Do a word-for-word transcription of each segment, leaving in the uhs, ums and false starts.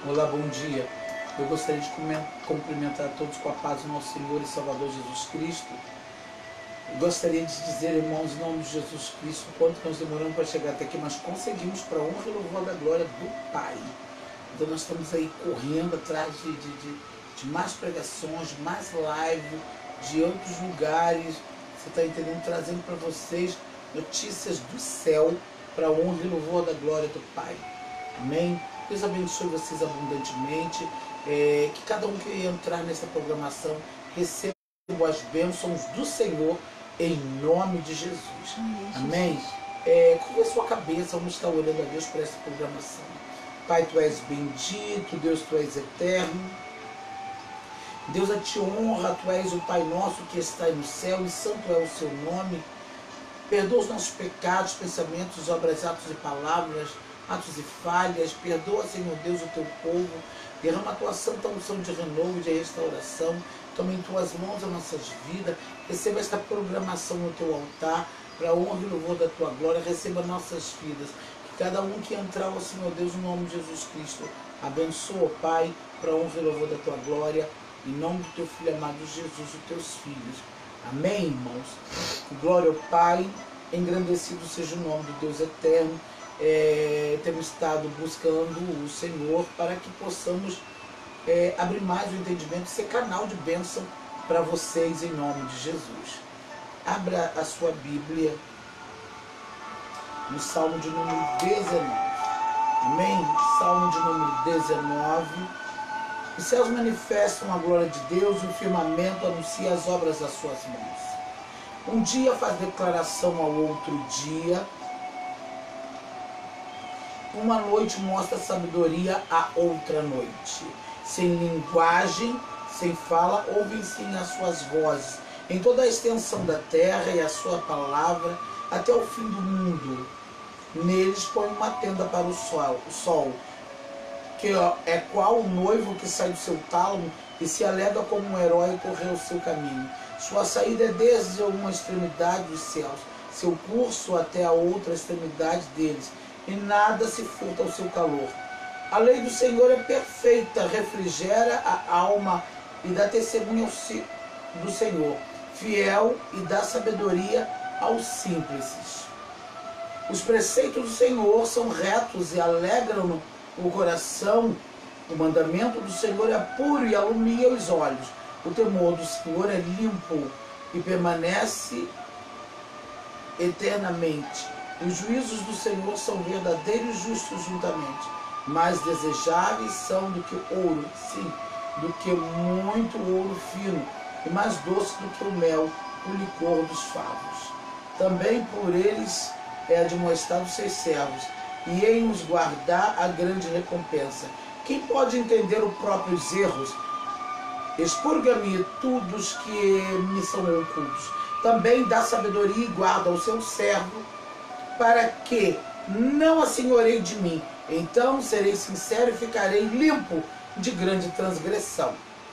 Olá, bom dia. Eu gostaria de cumprimentar a todos com a paz do nosso Senhor e Salvador Jesus Cristo. Eu gostaria de dizer, irmãos, em nome de Jesus Cristo, o quanto nós demoramos para chegar até aqui, mas conseguimos para a honra e louvor da glória do Pai. Então nós estamos aí correndo atrás de, de, de, de mais pregações, mais live, de outros lugares, você está entendendo? Trazendo para vocês notícias do céu para a honra e louvor da glória do Pai. Amém? Deus abençoe vocês abundantemente, é, que cada um que entrar nessa programação receba as bênçãos do Senhor em nome de Jesus. Amém? Amém? É, curva a sua cabeça, vamos estar orando a Deus por essa programação. Pai, Tu és bendito, Deus, Tu és eterno. Deus, a Te honra, Tu és o Pai nosso que está no céu e santo é o Seu nome. Perdoa os nossos pecados, pensamentos, obras, atos e palavras, atos e falhas. Perdoa, Senhor Deus, o Teu povo. Derrama a Tua santa unção de renovo, de restauração. Toma em Tuas mãos as nossas vidas. Receba esta programação no Teu altar, para a honra e louvor da Tua glória. Receba nossas vidas. Que cada um que entrar, ó Senhor Deus, no nome de Jesus Cristo, abençoa, Pai, para a honra e louvor da Tua glória. Em nome do Teu Filho amado Jesus, os Teus filhos. Amém, irmãos? Glória ao Pai, engrandecido seja o nome do Deus eterno. É, temos estado buscando o Senhor para que possamos é, abrir mais o entendimento e ser canal de bênção para vocês em nome de Jesus. Abra a sua Bíblia no Salmo de número dezenove. Amém? Salmo de número dezenove. Os céus manifestam a glória de Deus, o firmamento anuncia as obras das suas mãos. Um dia faz declaração ao outro dia, uma noite mostra sabedoria a outra noite. Sem linguagem, sem fala, ouvem-se as suas vozes. Em toda a extensão da terra e a sua palavra, até o fim do mundo. Neles põe uma tenda para o sol, o sol que é qual o noivo que sai do seu tálamo e se alega como um herói correr o seu caminho. Sua saída é desde uma extremidade dos céus, seu curso até a outra extremidade deles, e nada se furta ao seu calor. A lei do Senhor é perfeita, refrigera a alma e dá testemunho do Senhor, fiel e dá sabedoria aos simples. Os preceitos do Senhor são retos e alegram-no o coração. O mandamento do Senhor é puro e alumia os olhos. O temor do Senhor é limpo e permanece eternamente. Os juízos do Senhor são verdadeiros e justos juntamente. Mais desejáveis são do que ouro, sim, do que muito ouro fino, e mais doce do que o mel, o licor dos favos. Também por eles é admoestado os seus servos, e em os guardar a grande recompensa. Quem pode entender os próprios erros? Expurga-me tudo os que me são ocultos. Também dá sabedoria e guarda ao seu servo, para que não assenhoreie de mim. Então serei sincero e ficarei limpo de grande transgressão.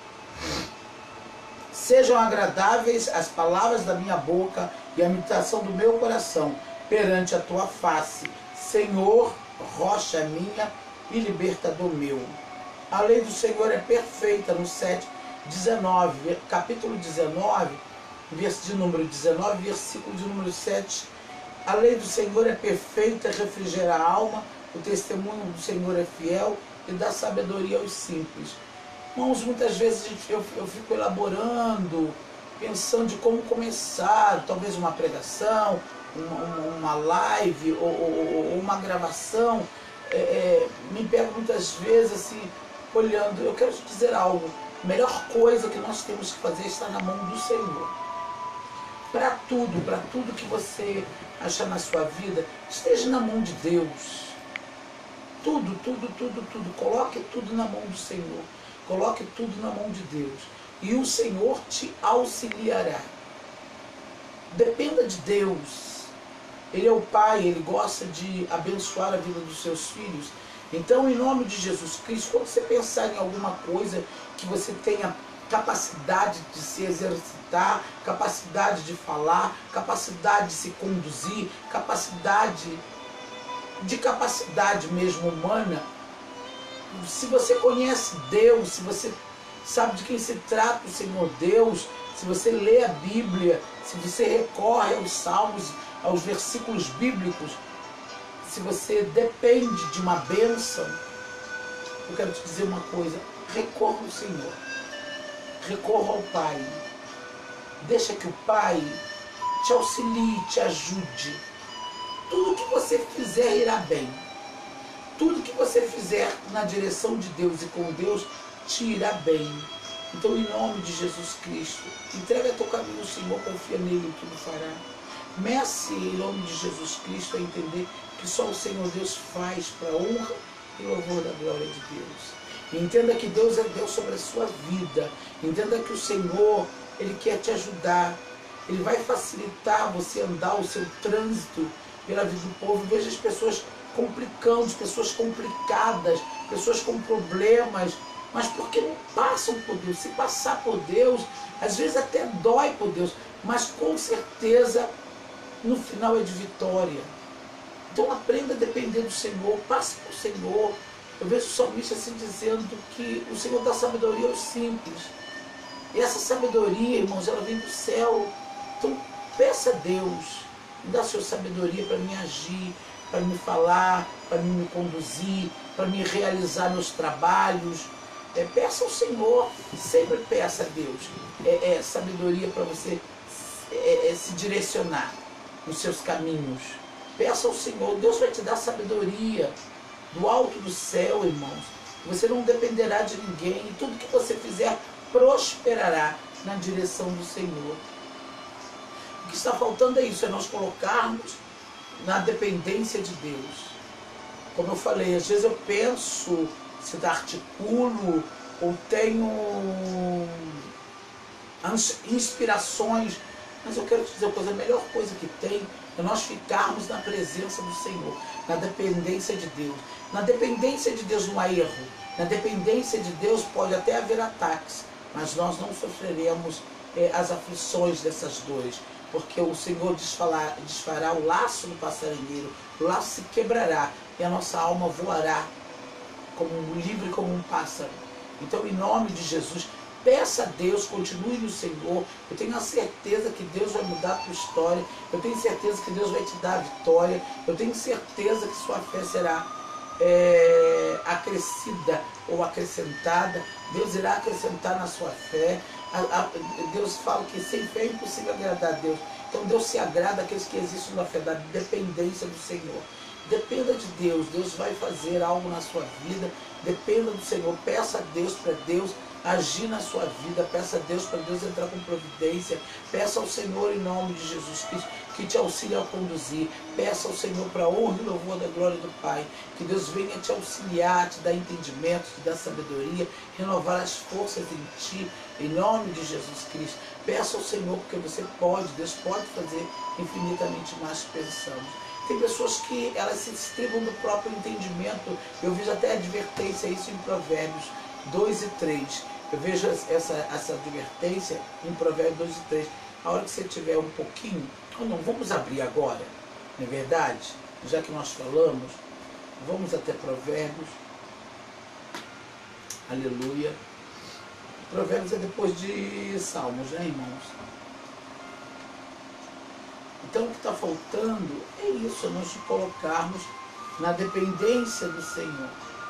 Sejam agradáveis as palavras da minha boca e a meditação do meu coração perante a tua face, Senhor, rocha minha e libertador meu. A lei do Senhor é perfeita, no sete, dezenove, capítulo dezenove, verso de número dezenove, versículo de número sete. A lei do Senhor é perfeita, refrigera a alma, o testemunho do Senhor é fiel e dá sabedoria aos simples. Irmãos, muitas vezes eu, eu fico elaborando, pensando de como começar, talvez uma pregação, uma, uma live ou, ou, ou uma gravação. É, é, me pego muitas vezes assim, olhando. Eu quero te dizer algo: a melhor coisa que nós temos que fazer é estar na mão do Senhor. Para tudo, para tudo que você achar na sua vida, esteja na mão de Deus. Tudo, tudo, tudo, tudo. Coloque tudo na mão do Senhor. Coloque tudo na mão de Deus. E o Senhor te auxiliará. Dependa de Deus. Ele é o Pai, Ele gosta de abençoar a vida dos seus filhos. Então, em nome de Jesus Cristo, quando você pensar em alguma coisa que você tenha capacidade de se exercitar, capacidade de falar, capacidade de se conduzir, capacidade de capacidade mesmo humana, se você conhece Deus, se você sabe de quem se trata o Senhor Deus, se você lê a Bíblia, se você recorre aos salmos, aos versículos bíblicos, se você depende de uma bênção, eu quero te dizer uma coisa: recorra ao Senhor, recorra ao Pai, deixa que o Pai te auxilie, te ajude. Tudo que você fizer irá bem, tudo que você fizer na direção de Deus e com Deus te irá bem. Então, em nome de Jesus Cristo, entrega teu caminho ao Senhor, confia nele e tudo fará. Comece, em nome de Jesus Cristo, a entender que só o Senhor Deus faz para a honra e louvor da glória de Deus. Entenda que Deus é Deus sobre a sua vida. Entenda que o Senhor, Ele quer te ajudar. Ele vai facilitar você andar o seu trânsito pela vida do povo. Veja as pessoas complicando, as pessoas complicadas, pessoas com problemas, mas porque não passam por Deus. Se passar por Deus, às vezes até dói por Deus, mas com certeza no final é de vitória. Então aprenda a depender do Senhor, passe por Senhor. Eu vejo o salmista assim dizendo que o Senhor dá sabedoria aos simples. E essa sabedoria, irmãos, ela vem do céu. Então peça a Deus, me dá a sua sabedoria para me agir, para me falar, para me conduzir, para me realizar meus trabalhos. É, peça ao Senhor, sempre peça a Deus é, é, sabedoria para você é, é, se direcionar nos seus caminhos. Peça ao Senhor, Deus vai te dar sabedoria do alto do céu, irmãos. Você não dependerá de ninguém e tudo que você fizer prosperará na direção do Senhor. O que está faltando é isso, é nós colocarmos na dependência de Deus. Como eu falei, às vezes eu penso, se articulo ou tenho inspirações, mas eu quero te dizer uma coisa: a melhor coisa que tem é nós ficarmos na presença do Senhor, na dependência de Deus. Na dependência de Deus não há erro, na dependência de Deus pode até haver ataques, mas nós não sofreremos é, as aflições dessas dores, porque o Senhor desfará, desfará o laço do passarinheiro, o laço se quebrará e a nossa alma voará como um, livre como um pássaro. Então, em nome de Jesus, peça a Deus, continue no Senhor. Eu tenho a certeza que Deus vai mudar a tua história. Eu tenho certeza que Deus vai te dar a vitória. Eu tenho certeza que sua fé será é, acrescida ou acrescentada. Deus irá acrescentar na sua fé. A, a, Deus fala que sem fé é impossível agradar a Deus. Então Deus se agrada àqueles que existem na fé, da dependência do Senhor. Dependa de Deus, Deus vai fazer algo na sua vida. Dependa do Senhor, peça a Deus para Deus agir na sua vida, peça a Deus para Deus entrar com providência, peça ao Senhor em nome de Jesus Cristo que te auxilie a conduzir, peça ao Senhor para a honra e louvor da glória do Pai, que Deus venha te auxiliar, te dar entendimento, te dar sabedoria, renovar as forças em ti, em nome de Jesus Cristo. Peça ao Senhor porque você pode, Deus pode fazer infinitamente mais que pensamos. Tem pessoas que elas se estribam do próprio entendimento. Eu vejo até advertência isso em Provérbios dois e três. Eu vejo essa, essa advertência em Provérbios dois e três. A hora que você tiver um pouquinho, ou não, vamos abrir agora, não é verdade? Já que nós falamos, vamos até Provérbios. Aleluia. Provérbios é depois de Salmos, né, irmãos? Então o que está faltando é isso, nós nos colocarmos na dependência do Senhor.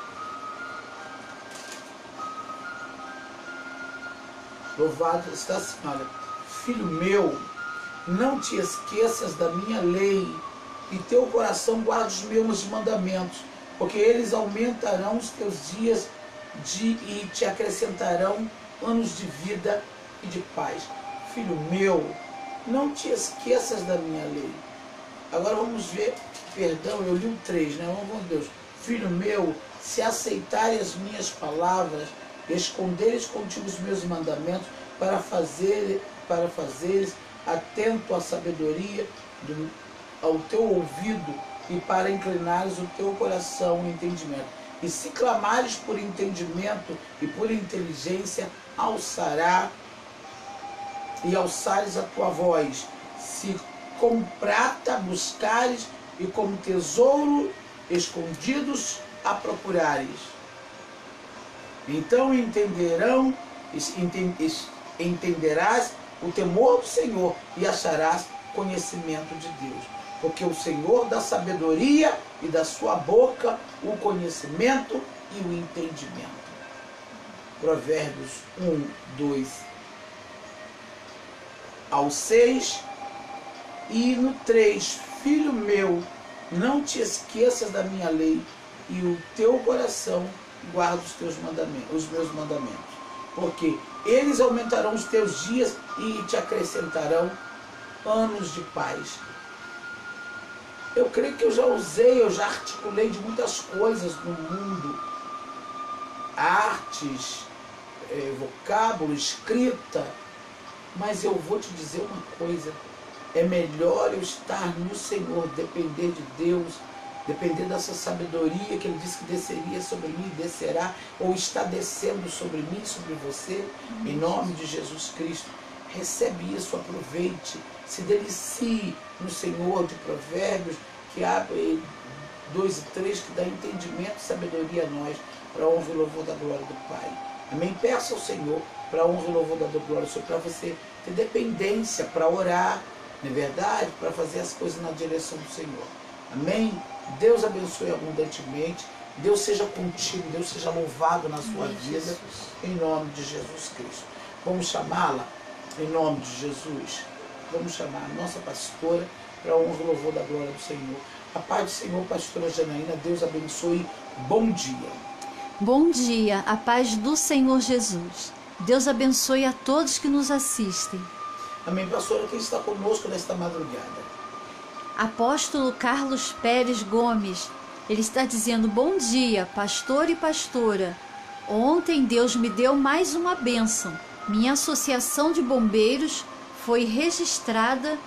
Louvado está assim, olha: filho meu, não te esqueças da minha lei, e teu coração guarde os meus mandamentos, porque eles aumentarão os teus dias de, e te acrescentarão anos de vida e de paz. Filho meu, não te esqueças da minha lei. Agora vamos ver, perdão, eu li o três, né? Oh, meu Deus. Filho meu, se aceitares as minhas palavras, esconderes contigo os meus mandamentos, para fazer, para fazeres atento à sabedoria, do, ao teu ouvido, e para inclinares o teu coração ao entendimento. E se clamares por entendimento e por inteligência, alçará e alçares a tua voz. Se com prata buscares e como tesouro escondidos a procurares. Então entenderão, entenderás o temor do Senhor e acharás conhecimento de Deus. Porque o Senhor dá sabedoria e da sua boca o conhecimento e o entendimento. Provérbios um, dois ao seis. E no três, filho meu, não te esqueças da minha lei e o teu coração guarda os teus mandamentos, os meus mandamentos. Porque eles aumentarão os teus dias e te acrescentarão anos de paz. Eu creio que eu já usei, eu já articulei de muitas coisas no mundo. Artes, é, vocábulo, escrita. Mas eu vou te dizer uma coisa. É melhor eu estar no Senhor, depender de Deus, depender dessa sabedoria que Ele disse que desceria sobre mim, descerá, ou está descendo sobre mim, sobre você, em nome de Jesus Cristo. Recebe isso, aproveite, se delicie no Senhor de Provérbios, que abre dois e três, que dá entendimento e sabedoria a nós, para a honra e louvor da glória do Pai. Amém? Peça ao Senhor, para a honra e louvor da glória do Senhor, para você ter dependência, para orar, não é verdade? Para fazer as coisas na direção do Senhor. Amém? Deus abençoe abundantemente. Deus seja contigo. Deus seja louvado na sua Amém, vida. Jesus. Em nome de Jesus Cristo. Vamos chamá-la em nome de Jesus. Vamos chamar a nossa pastora para a honra e louvor da glória do Senhor. A paz do Senhor, pastora Janaína. Deus abençoe. Bom dia. Bom dia. A paz do Senhor Jesus. Deus abençoe a todos que nos assistem. Amém, pastora, quem está conosco nesta madrugada? Apóstolo Carlos Pérez Gomes. Ele está dizendo, bom dia, pastor e pastora. Ontem Deus me deu mais uma bênção. Minha associação de bombeiros foi registrada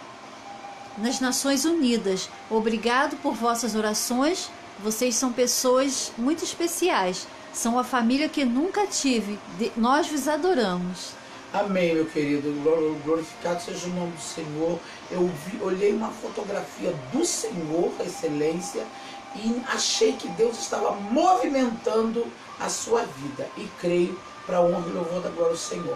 nas Nações Unidas. Obrigado por vossas orações. Vocês são pessoas muito especiais. São a família que nunca tive. Nós vos adoramos. Amém, meu querido. Glorificado seja o nome do Senhor. Eu vi, olhei uma fotografia do Senhor, a excelência, e achei que Deus estava movimentando a sua vida. E creio para a honra e louvor da glória do Senhor.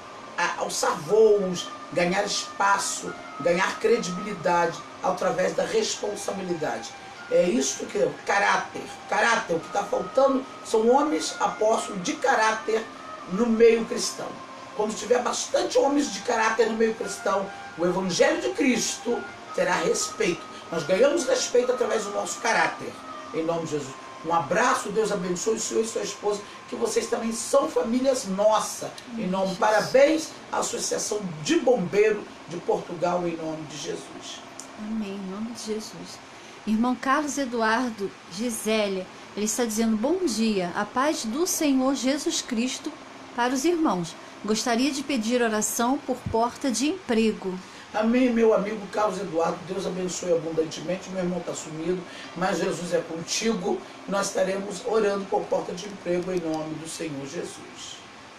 Alçar voos, ganhar espaço, ganhar credibilidade através da responsabilidade. É isso que é caráter. Caráter, o que está faltando são homens apóstolos de caráter no meio cristão. Quando tiver bastante homens de caráter no meio cristão, o Evangelho de Cristo terá respeito. Nós ganhamos respeito através do nosso caráter. Em nome de Jesus. Um abraço, Deus abençoe o senhor e sua esposa, que vocês também são famílias nossas. Em nome, parabéns à Associação de Bombeiro de Portugal, em nome de Jesus. Amém, em nome de Jesus. Irmão Carlos Eduardo Gisélia, ele está dizendo, bom dia, a paz do Senhor Jesus Cristo para os irmãos. Gostaria de pedir oração por porta de emprego. Amém, meu amigo Carlos Eduardo. Deus abençoe abundantemente. Meu irmão está sumido, mas Jesus é contigo. Nós estaremos orando por porta de emprego em nome do Senhor Jesus.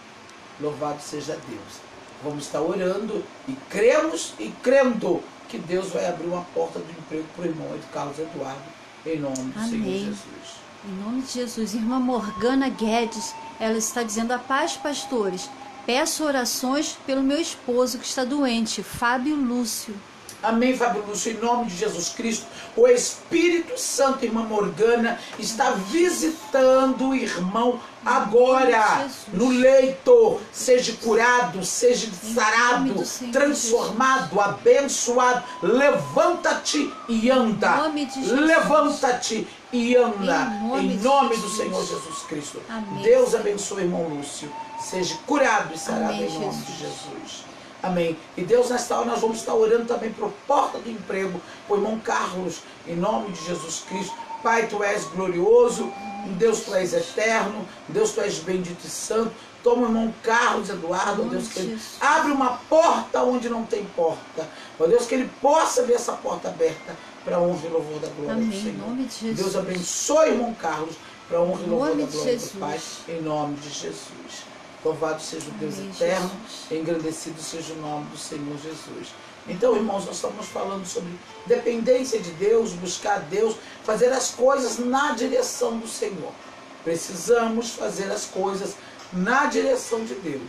Louvado seja Deus. Vamos estar orando e cremos e crendo que Deus vai abrir uma porta de emprego para o irmão Carlos Eduardo em nome do Amém. Senhor Jesus. Em nome de Jesus. Irmã Morgana Guedes, ela está dizendo, a paz, pastores. Peço orações pelo meu esposo que está doente, Fábio Lúcio. Amém, Fábio Lúcio, em nome de Jesus Cristo. O Espírito Santo, irmã Morgana, está visitando o irmão agora, no leito. Seja curado, seja sarado, transformado, abençoado. Levanta-te e anda. Levanta-te e anda. Em nome do Senhor Jesus Cristo. Deus abençoe, irmão Lúcio. Seja curado e sarado em nome de Jesus. Amém. E Deus, nesta hora, nós vamos estar orando também por porta do emprego, por irmão Carlos, em nome de Jesus Cristo. Pai, Tu és glorioso, Deus, Tu és eterno, Deus, Tu és bendito e santo. Toma o irmão Carlos Eduardo, ó Deus, que ele abre uma porta onde não tem porta. Ó Deus, que ele possa ver essa porta aberta para a honra e louvor da glória Amém. do Senhor. Em nome de Jesus. Deus abençoe o irmão Carlos para a honra e louvor da glória do Pai, em nome de Jesus. Louvado seja o Deus Amém, eterno, Jesus. Engrandecido seja o nome do Senhor Jesus. Então, irmãos, nós estamos falando sobre dependência de Deus, buscar Deus, fazer as coisas na direção do Senhor. Precisamos fazer as coisas na direção de Deus,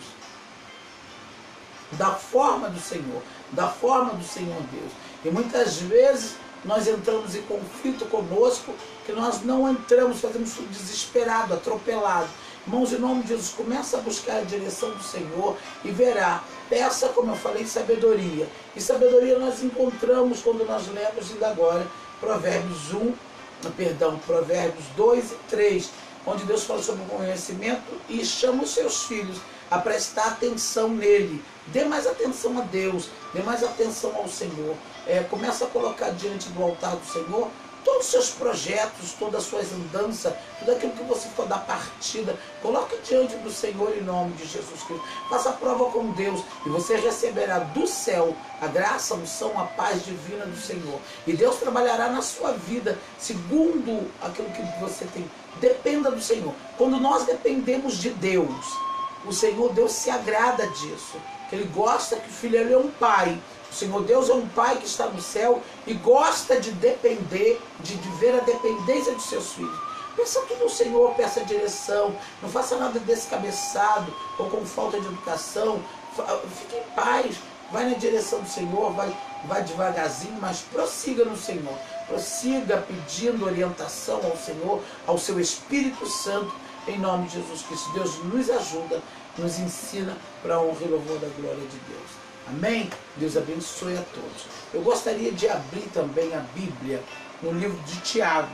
da forma do Senhor, da forma do Senhor Deus. E muitas vezes nós entramos em conflito conosco, que nós não entramos, fazemos tudo desesperado, atropelado. Irmãos, em nome de Jesus, começa a buscar a direção do Senhor e verá. Peça, como eu falei, sabedoria. E sabedoria nós encontramos quando nós lemos ainda agora Provérbios um, perdão, Provérbios dois e três, onde Deus fala sobre o conhecimento e chama os seus filhos a prestar atenção nele. Dê mais atenção a Deus, dê mais atenção ao Senhor. É, começa a colocar diante do altar do Senhor todos os seus projetos, todas as suas andanças, tudo aquilo que você for dar partida, coloque diante do Senhor em nome de Jesus Cristo. Faça a prova com Deus e você receberá do céu a graça, a unção, a paz divina do Senhor. E Deus trabalhará na sua vida segundo aquilo que você tem. Dependa do Senhor. Quando nós dependemos de Deus, o Senhor Deus se agrada disso. Que Ele gosta que o filho ele é um pai. O Senhor Deus é um pai que está no céu e gosta de depender, de, de ver a dependência de seus filhos. Peça tudo ao Senhor, peça direção, não faça nada descabeçado ou com falta de educação. Fique em paz, vai na direção do Senhor, vai, vai devagarzinho, mas prossiga no Senhor. Prossiga pedindo orientação ao Senhor, ao seu Espírito Santo, em nome de Jesus Cristo. Deus nos ajuda, nos ensina para a honra e louvor da glória de Deus. Amém? Deus abençoe a todos. Eu gostaria de abrir também a Bíblia no livro de Tiago.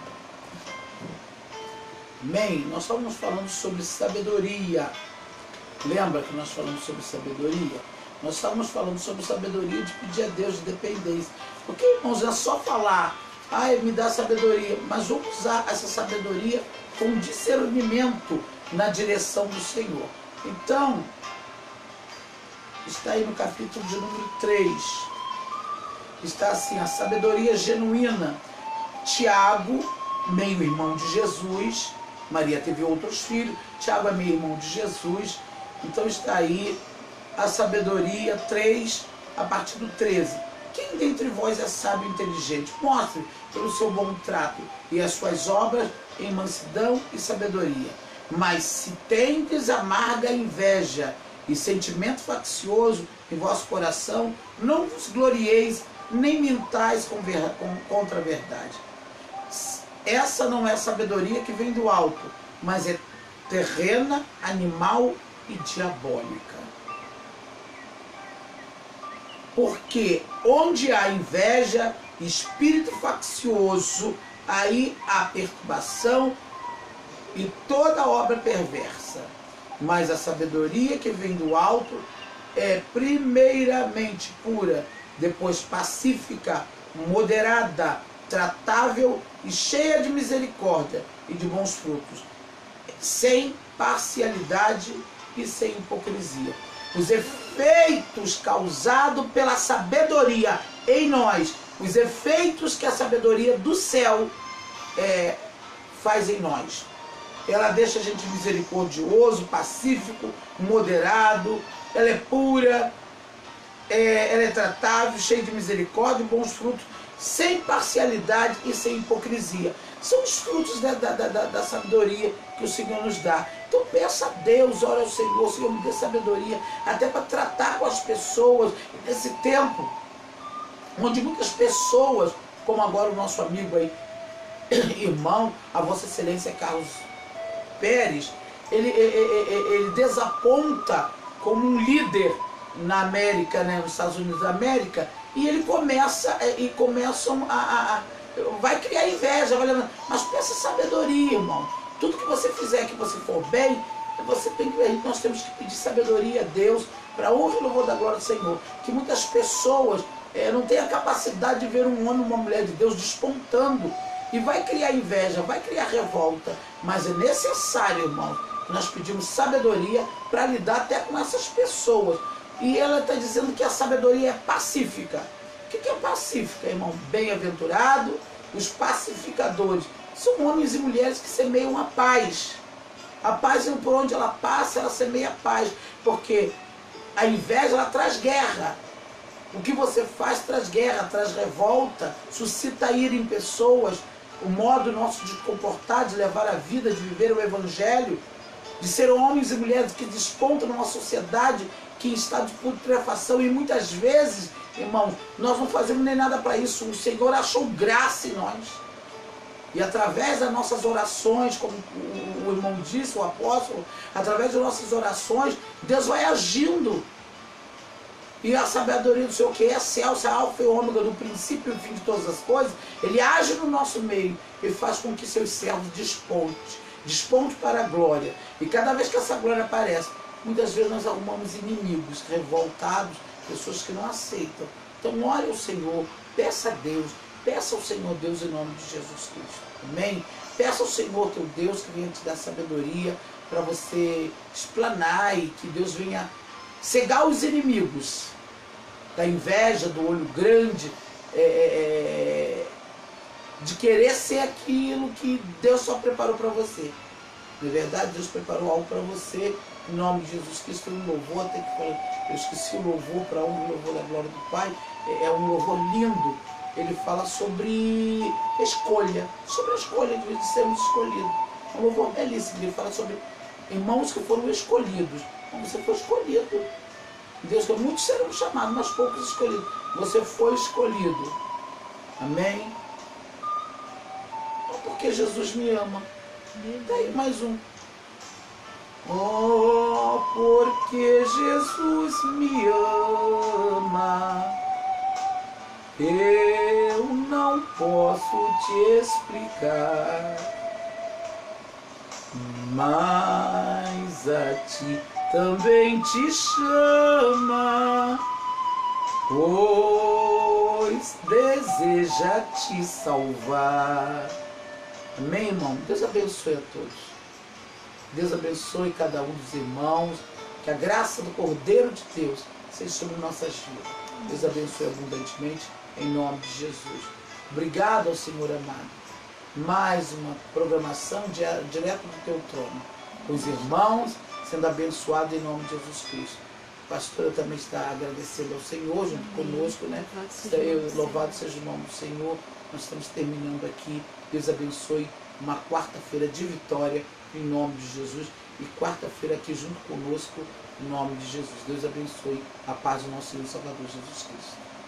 Amém? Nós estávamos falando sobre sabedoria. Lembra que nós falamos sobre sabedoria? Nós estávamos falando sobre sabedoria de pedir a Deus de dependência. Porque, irmãos, é só falar, ai, me dá sabedoria, mas vamos usar essa sabedoria com discernimento na direção do Senhor. Então, está aí no capítulo de número três. Está assim, a sabedoria genuína. Tiago, meio-irmão de Jesus. Maria teve outros filhos. Tiago é meio-irmão de Jesus. Então está aí a sabedoria três, a partir do treze. Quem dentre vós é sábio e inteligente? Mostre pelo seu bom trato e as suas obras em mansidão e sabedoria. Mas se tendes amarga inveja e sentimento faccioso em vosso coração, não vos glorieis, nem mintais com ver, com, contra a verdade. Essa não é sabedoria que vem do alto, mas é terrena, animal e diabólica. Porque onde há inveja, espírito faccioso, aí há perturbação e toda obra perversa. Mas a sabedoria que vem do alto é primeiramente pura, depois pacífica, moderada, tratável e cheia de misericórdia e de bons frutos, sem parcialidade e sem hipocrisia. Os efeitos causados pela sabedoria em nós, os efeitos que a sabedoria do céu é, faz em nós. Ela deixa a gente misericordioso, pacífico, moderado, ela é pura, é, ela é tratável, cheia de misericórdia e bons frutos, sem parcialidade e sem hipocrisia. São os frutos da, da, da, da sabedoria que o Senhor nos dá. Então peça a Deus, ora ao Senhor, Senhor me dê sabedoria, até para tratar com as pessoas nesse tempo, onde muitas pessoas, como agora o nosso amigo aí, irmão, a Vossa Excelência Carlos Pérez, ele, ele, ele desaponta como um líder na América, né, nos Estados Unidos da América, e ele começa, e começam a, a, a vai criar inveja, vai levar, mas peça sabedoria, irmão. Tudo que você fizer, que você for bem, você tem que, nós temos que pedir sabedoria a Deus, para a honra e louvor da glória do Senhor. Que muitas pessoas é, não têm a capacidade de ver um homem e uma mulher de Deus despontando, e vai criar inveja, vai criar revolta, mas é necessário, irmão, que nós pedimos sabedoria para lidar até com essas pessoas. E ela está dizendo que a sabedoria é pacífica. O que é pacífica, irmão? Bem-aventurado, os pacificadores. São homens e mulheres que semeiam a paz. A paz, por onde ela passa, ela semeia a paz. Porque a inveja, ela traz guerra. O que você faz traz guerra, traz revolta, suscita ira em pessoas. O modo nosso de comportar, de levar a vida, de viver o Evangelho, de ser homens e mulheres que despontam numa sociedade que está de putrefação, e muitas vezes, irmãos, nós não fazemos nem nada para isso. O Senhor achou graça em nós. E através das nossas orações, como o irmão disse, o apóstolo, através das nossas orações, Deus vai agindo. E a sabedoria do Senhor, que é excelsa, alfa e ômega, do princípio e o fim de todas as coisas, Ele age no nosso meio e faz com que seus servos desponte, desponte para a glória. E cada vez que essa glória aparece, muitas vezes nós arrumamos inimigos, revoltados, pessoas que não aceitam. Então ore ao Senhor, peça a Deus, peça ao Senhor Deus em nome de Jesus Cristo. Amém? Peça ao Senhor teu Deus que venha te dar sabedoria para você explanar, e que Deus venha cegar os inimigos da inveja, do olho grande, é, é, de querer ser aquilo que Deus só preparou para você. Na verdade, Deus preparou algo para você. Em nome de Jesus Cristo, um louvor, até que falei, eu esqueci o louvor para um louvor da glória do Pai, é um louvor lindo. Ele fala sobre escolha, sobre a escolha de sermos escolhidos. É um louvor belíssimo. Ele fala sobre irmãos que foram escolhidos. Então, você foi escolhido. Deus, que muitos serão chamados, mas poucos escolhidos. Você foi escolhido. Amém? Não porque Jesus me ama. Daí mais um. Oh, porque Jesus me ama, eu não posso te explicar, mas a ti também te chama, pois deseja te salvar. Amém, irmão? Deus abençoe a todos. Deus abençoe cada um dos irmãos. Que a graça do Cordeiro de Deus seja sobre nossas vidas. Deus abençoe abundantemente, em nome de Jesus. Obrigado ao Senhor amado. Mais uma programação de, direto do teu trono. Com os irmãos sendo abençoados em nome de Jesus Cristo. A pastora também está agradecendo ao Senhor junto conosco, né? Louvado seja o nome do Senhor. Nós estamos terminando aqui. Deus abençoe uma quarta-feira de vitória em nome de Jesus. E quarta-feira aqui junto conosco em nome de Jesus. Deus abençoe a paz do nosso Senhor e Salvador Jesus Cristo.